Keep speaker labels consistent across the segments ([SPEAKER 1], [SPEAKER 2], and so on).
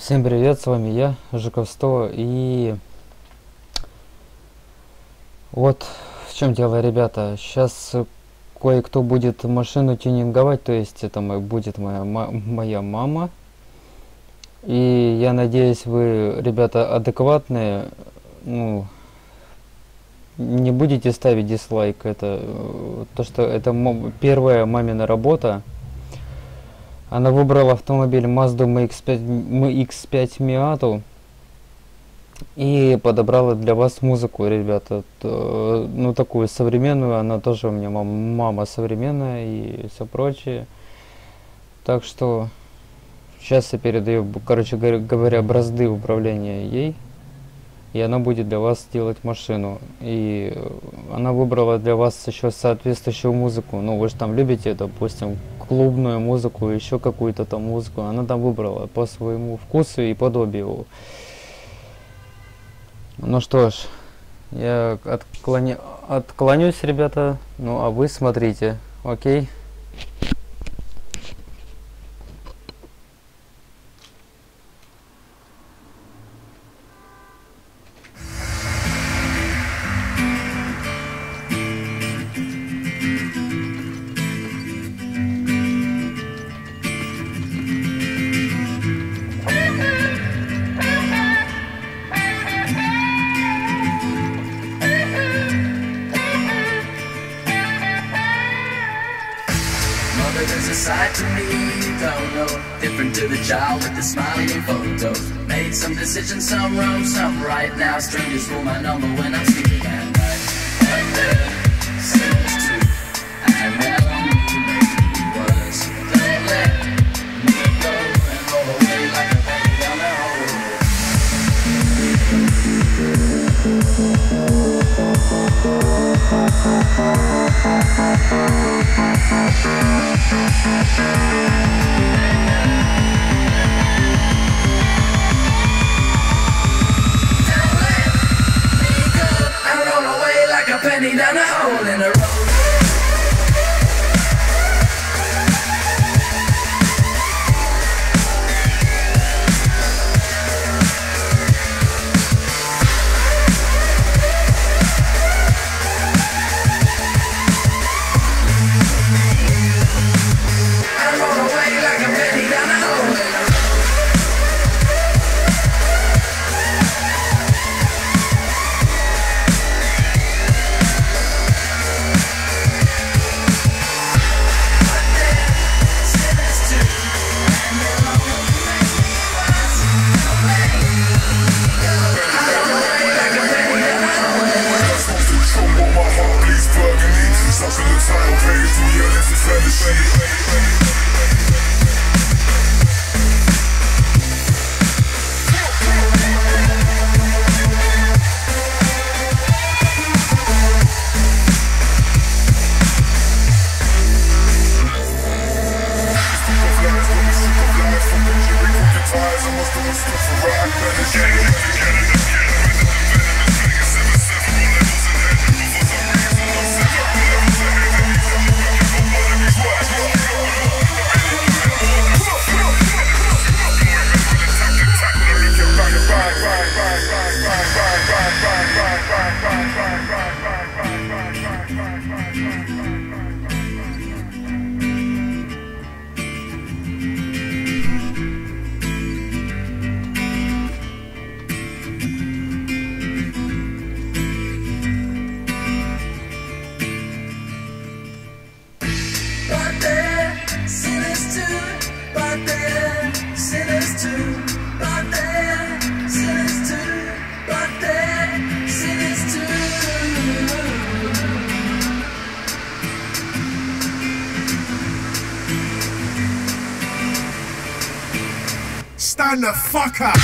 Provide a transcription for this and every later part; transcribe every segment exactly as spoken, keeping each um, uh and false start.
[SPEAKER 1] Всем привет, с вами я, Жуков сто, и вот в чем дело, ребята. Сейчас кое-кто будет машину тюнинговать, то есть это мой, будет моя, моя мама. И я надеюсь, вы, ребята, адекватные, ну, не будете ставить дизлайк. Это то, что это первая мамина работа. Она выбрала автомобиль Mazda эм икс пять, эм икс пять Miato и подобрала для вас музыку, ребята. То, ну, такую современную. Она тоже у меня мама, мама современная и все прочее. Так что сейчас я передаю, короче говоря, бразды управления ей. И она будет для вас делать машину. И она выбрала для вас еще соответствующую музыку. Ну, вы же там любите, допустим, клубную музыку, еще какую-то там музыку. Она там выбрала по своему вкусу и подобию. Ну что ж, я отклоня... отклонюсь, ребята. Ну, а вы смотрите, окей?
[SPEAKER 2] There's a side to me you don't know, different to the child with the smiling photos. Made some decisions, some wrong, some right. Now strangers call my number when I'm sleeping at night. And there seems to and when I'm maybe was. Don't let me go and roll away like a baby down the hole. Penny down a hole in the road. I roll away like a penny down a hole in the road.
[SPEAKER 3] Stand the fuck up!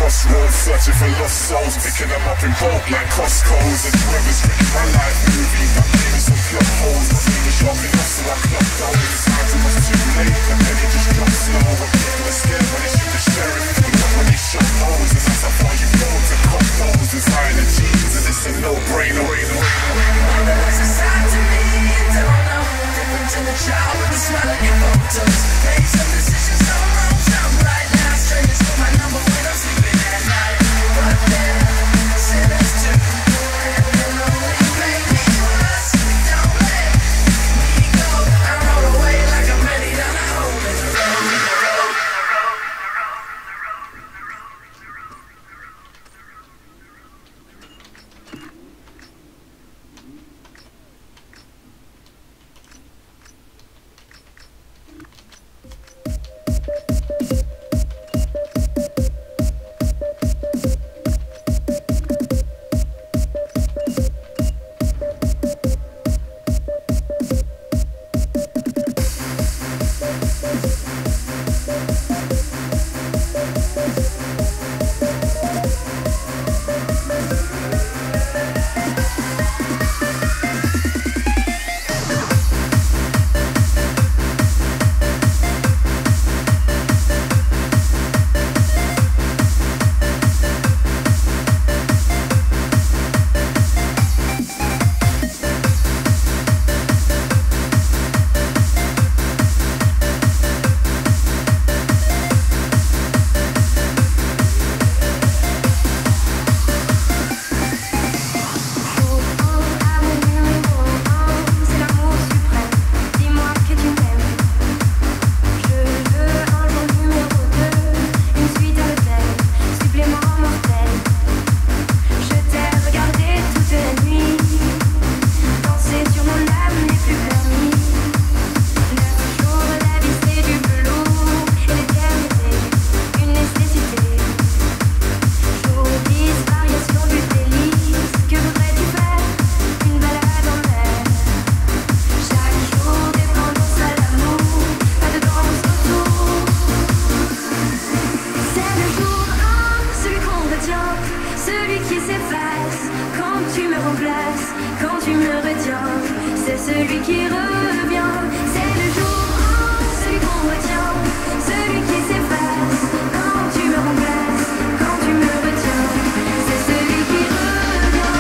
[SPEAKER 3] crossroads, searching for lost souls, picking them up in bulk like Costco's. And whoever's written my life movie, I'm leaving some plot holes. My team was sharp enough, so I clocked out. The signs it was too late, the penny just dropped slow. And people are scared when they shoot the sheriff, but not when they shot holes. And that's how far you go to cop those designer jeans, and it's a no-brainer.
[SPEAKER 2] What's inside to me, you don't know. Different to the child with a smile in your photos. Made some decisions, some wrong, some right. Now strangers know my number when I'm sleeping at night. But then, sinners too, and they'll only make me worse. Don't let me go. I roll away like I'm ready down a hole in the road, in the road.
[SPEAKER 4] Celui qui revient, c'est le jour un, celui qu'on retient, celui qui s'efface, quand tu me remplaces, quand tu me retiens, c'est celui qui revient.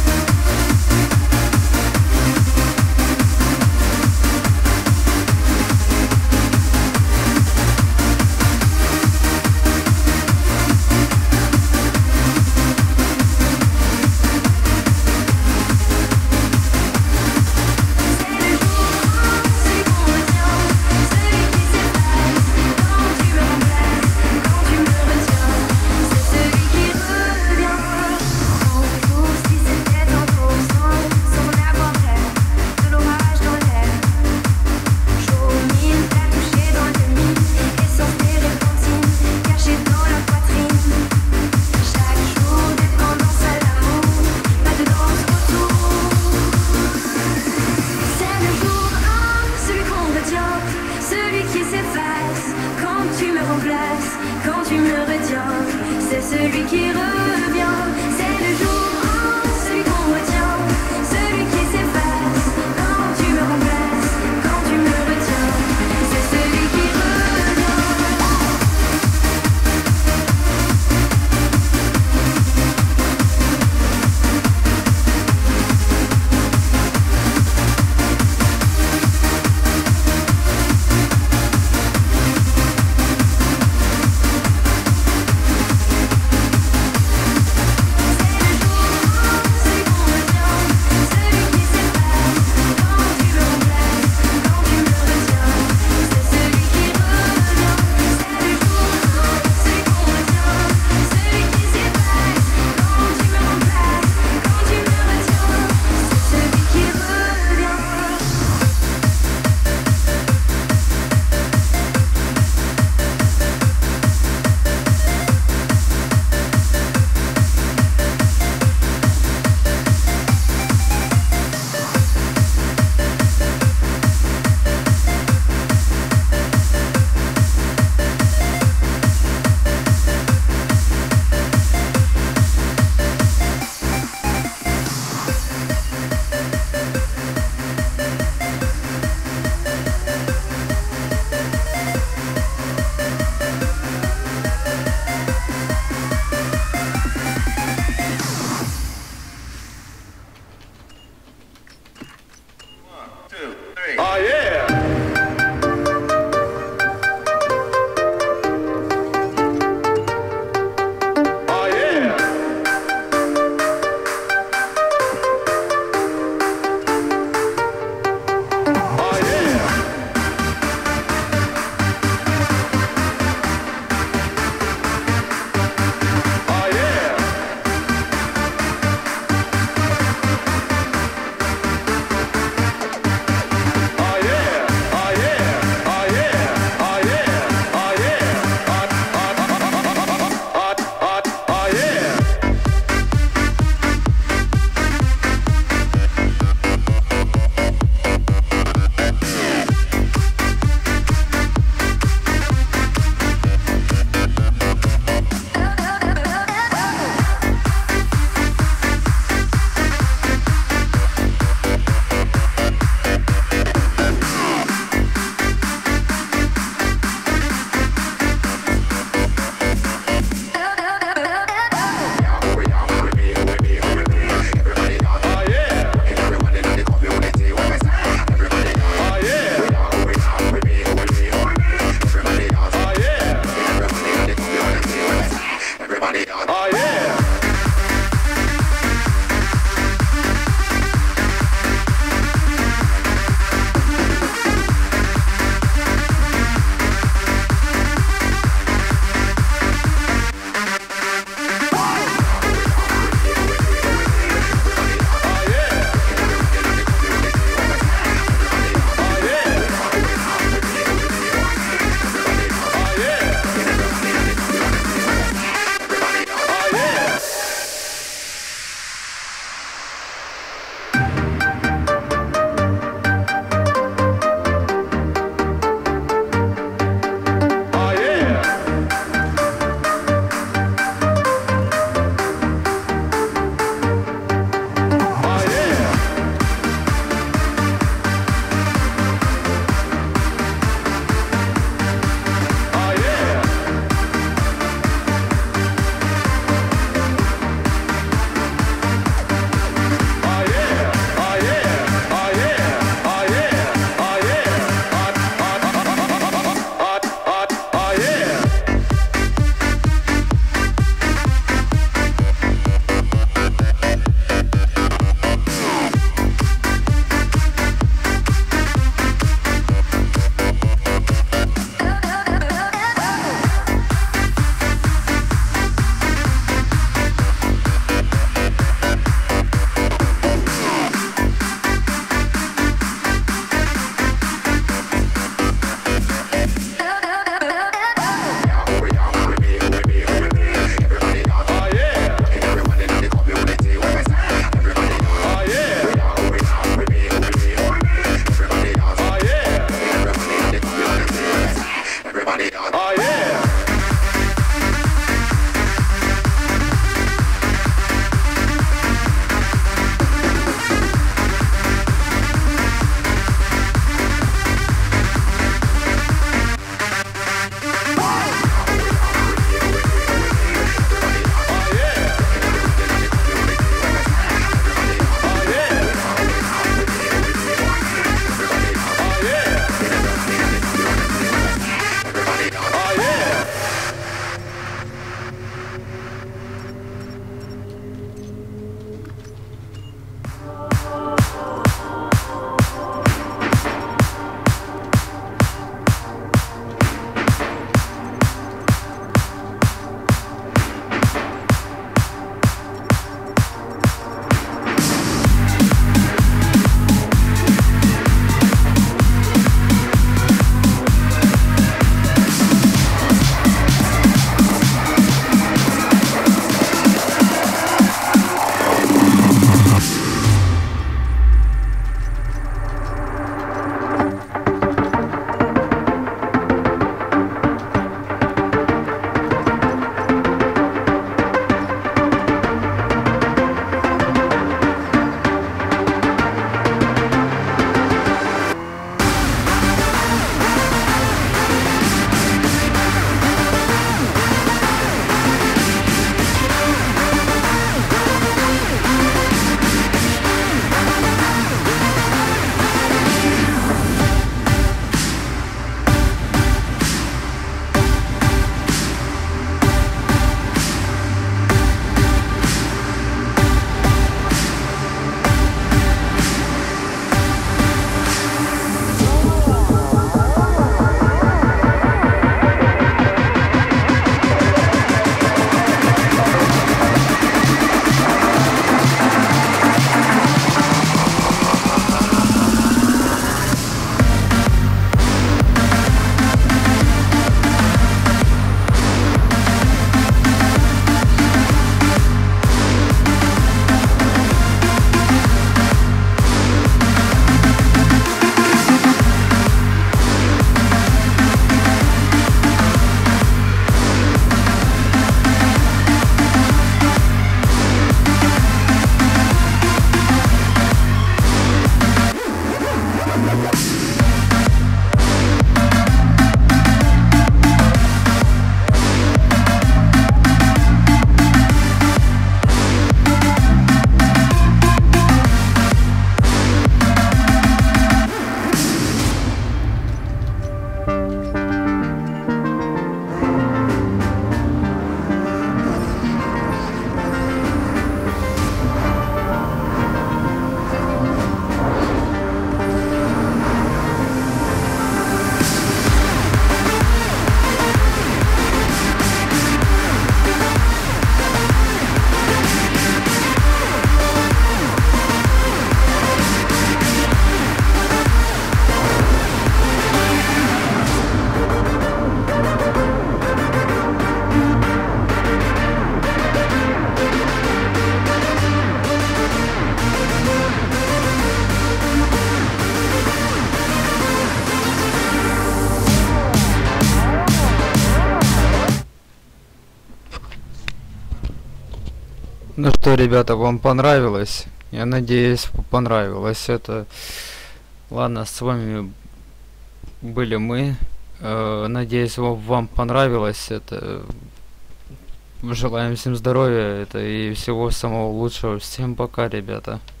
[SPEAKER 1] Ну что, ребята, вам понравилось? Я надеюсь, понравилось это. Ладно, с вами были мы. Э, надеюсь, вам, вам понравилось это. Желаем всем здоровья это и всего самого лучшего. Всем пока, ребята.